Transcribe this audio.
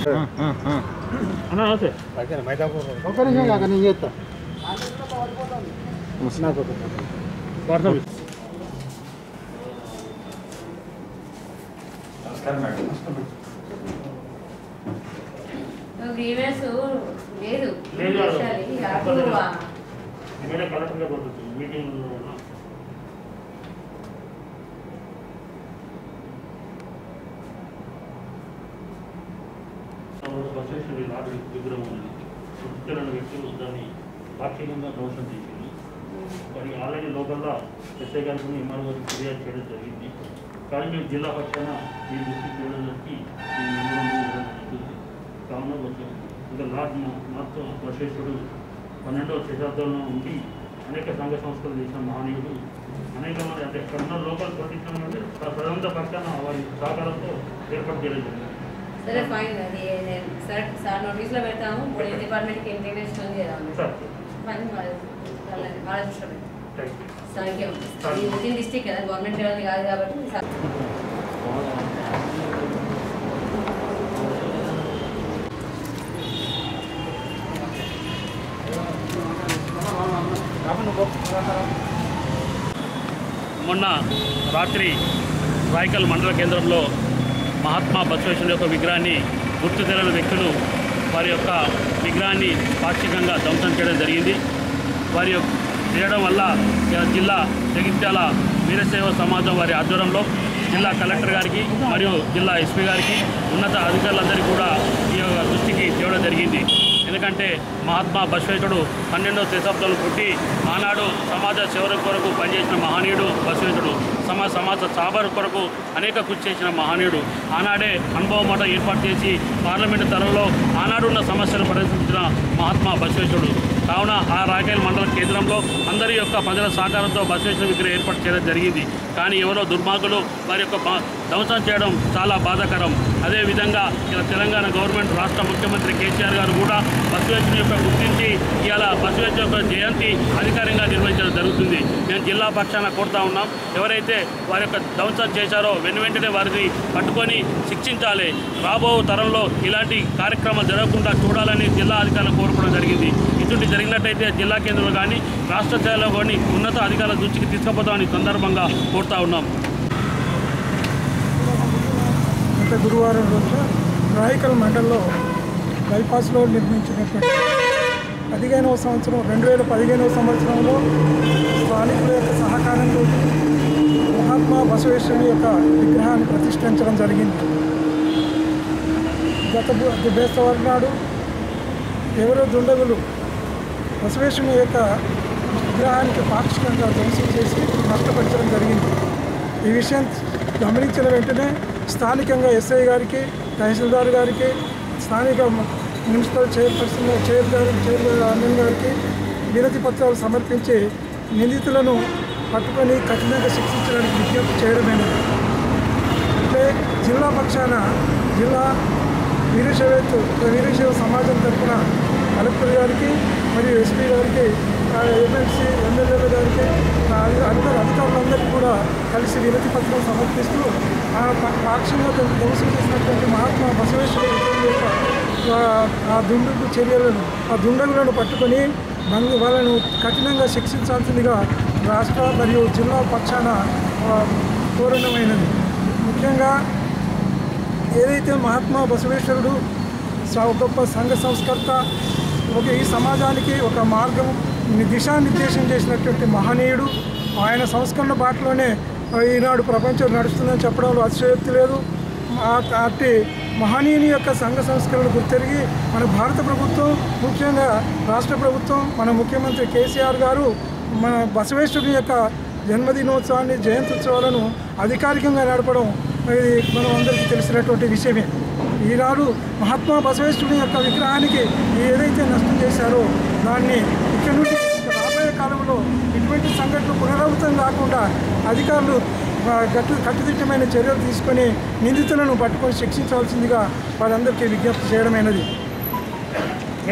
వ్యక్తులు దాన్ని పాక్షికంగా ధ్వంసం చేసింది. మరి ఆల్రెడీ లోకల్గా ఎస్ఐ గారికి ఎంఆర్ఓ గారికి ఫిర్యాదు చేయడం జరిగింది. కానీ మేము జిల్లా పక్షాన ఈ దృష్టికి చూడడానికి ఈ నిర్ణయం జరుగుతుంది. కావున ఇంకా నార్త్ బసవేశ్వరుడు 12వ శతాబ్దంలో ఉండి అనేక సంఘ సంస్థలు చేసిన మహనీయుడు. అనేక మంది అంటే ఎక్కడున్న లోకల్ ప్రతిష్టం అంటే ప్రజలంతా పక్షాన వారి సహకారంతో ఏర్పాటు చేయడం జరిగింది. సరే ఫైన్, అది సార్ నోటీస్లో పెడతాము. పోలీస్ డిపార్ట్మెంట్కి ఇంటిగ్రేషన్ చేయాలి. ఫైన్ వాళ్ళ దృష్టిలో పెడతాం. సార్ వితిన్ డిస్ట్రిక్ట్ కదా, గవర్నమెంట్ లెవెల్ కాదు కాబట్టి సార్ మొన్న రాత్రి రాయకల్ మండల కేంద్రంలో మహాత్మా బసవేశ్వరుని యొక్క విగ్రహాన్ని గుర్తు తెలియని వ్యక్తులు వారి యొక్క విగ్రహాన్ని పాక్షికంగా ధ్వంసం చేయడం జరిగింది. వారి చేయడం వల్ల జిల్లా జగిత్యాల వీరశైవ సమాజం వారి ఆధ్వర్యంలో జిల్లా కలెక్టర్ గారికి మరియు జిల్లా ఎస్పీ గారికి ఉన్నత అధికారులందరికీ కూడా ఈ యొక్క దృష్టికి తేవడం జరిగింది. ఎందుకంటే మహాత్మా బసవేశ్వరుడు 12వ శతాబ్దంలో పుట్టి ఆనాడు సమాజ సేవ కొరకు పనిచేసిన మహనీయుడు బసవేశ్వరుడు. సమాజ సాబర్ కొరకు అనేక కృషి చేసిన మహనీయుడు. ఆనాడే అనుభవం మాట ఏర్పాటు చేసి పార్లమెంటు తరంలో ఆనాడున్న సమస్యలు పరిశీలించిన మహాత్మా బసవేశ్వరుడు. కావున ఆ రాయకల్ మండల కేంద్రంలో అందరి యొక్క ప్రజల సహకారంతో బసవేశ్వర విగ్రహం ఏర్పాటు చేయడం జరిగింది. కానీ ఎవరో దుర్మార్గులు వారి యొక్క ధ్వంసం చేయడం చాలా బాధాకరం. అదేవిధంగా ఇలా తెలంగాణ గవర్నమెంట్ రాష్ట్ర ముఖ్యమంత్రి కేసీఆర్ గారు కూడా బసవేశ్వరుని యొక్క గుర్తించి ఇవాళ బసవేశ్వర యొక్క జయంతి అధికారికంగా నిర్వహించడం జరుగుతుంది. మేము జిల్లా పక్షాన కోరుతా ఉన్నాం, ఎవరైతే వారి యొక్క ధ్వంసం చేశారో వెంటనే వారిని పట్టుకొని శిక్షించాలి. రాబో తరంలో ఇలాంటి కార్యక్రమాలు జరగకుండా చూడాలని జిల్లా అధికారులను కోరుకోవడం జరిగింది. ఇటువంటి జరిగినట్టయితే జిల్లా కేంద్రంలో కానీ రాష్ట్ర స్థాయిలో కానీ ఉన్నత అధికారుల దృష్టికి తీసుకుపోతామని సందర్భంగా కోరుతా ఉన్నాం. గత గురువారం రోజు రాయకల్ మండలంలో బైపాస్లో నిర్మించినటువంటి 15వ సంవత్సరం 2015వ సంవత్సరంలో స్థానికుల యొక్క సహకారంతో మహాత్మా బసవేశ్వరుని యొక్క విగ్రహాన్ని ప్రతిష్ఠించడం జరిగింది. గత బేస్తవారం నాడు ఎవరో దుండగులు బసవేశ్వరుని యొక్క విగ్రహానికి పాక్షికంగా ధ్వంసం చేసి నష్టపరచడం జరిగింది. ఈ విషయం గమనించిన వెంటనే స్థానికంగా ఎస్ఐ గారికి, తహసీల్దార్ గారికి, స్థానిక మున్సిపల్ చైర్మన్ గారికి వినతి పత్రాలు సమర్పించి నిందితులను పట్టుకొని కఠినంగా శిక్షించడానికి విజ్ఞప్తి చేయడమైనది. అంటే జిల్లా పక్షాన జిల్లా వీరశైవ సమాజం తరఫున కలెక్టర్ గారికి మరియు ఎస్పీ గారికి, ఎమ్మెల్సీ ఎమ్మెల్యేల గారికి, అధికారులందరికీ కూడా కలిసి వినతి పత్రం సమర్పిస్తూ పాక్షికంగా ధ్వంసం చేసినటువంటి మహాత్మా బసవేశ్వర ఆ దుండగులను పట్టుకొని వాళ్ళను కఠినంగా శిక్షించాల్సిందిగా రాష్ట్ర మరియు జిల్లా పక్షాన కోరడమైనది. ముఖ్యంగా ఏదైతే మహాత్మా బసవేశ్వరుడు గొప్ప సంఘ సంస్కర్త, ఈ సమాజానికి ఒక మార్గం దిశానిర్దేశం చేసినటువంటి మహనీయుడు. ఆయన సంస్కరణ బాటలోనే ఈనాడు ప్రపంచం నడుస్తుందని చెప్పడంలో అతిశయోక్తి లేదు. అట్టి మహనీయుని యొక్క సంఘ సంస్కరణ గుర్తెరిగి మన భారత ప్రభుత్వం, ముఖ్యంగా రాష్ట్ర ప్రభుత్వం, మన ముఖ్యమంత్రి కేసీఆర్ గారు మన బసవేశ్వరుని యొక్క జన్మదినోత్సవాన్ని, జయంత్యుత్సవాలను అధికారికంగా నడపడం ఇది మనం అందరికీ తెలిసినటువంటి విషయమే. ఈనాడు మహాత్మా బసవేశ్వరుని యొక్క విగ్రహానికి ఏదైతే నష్టం చేశారో దాన్ని ఇక్కడ నుండి రాబోయే కాలంలో ఇటువంటి సంఘటనలు పునరావృతం కాకుండా అధికారులు కట్టుదిట్టమైన చర్యలు తీసుకొని నిందితులను పట్టుకొని శిక్షించాల్సిందిగా వాళ్ళందరికీ విజ్ఞప్తి చేయడమైనది.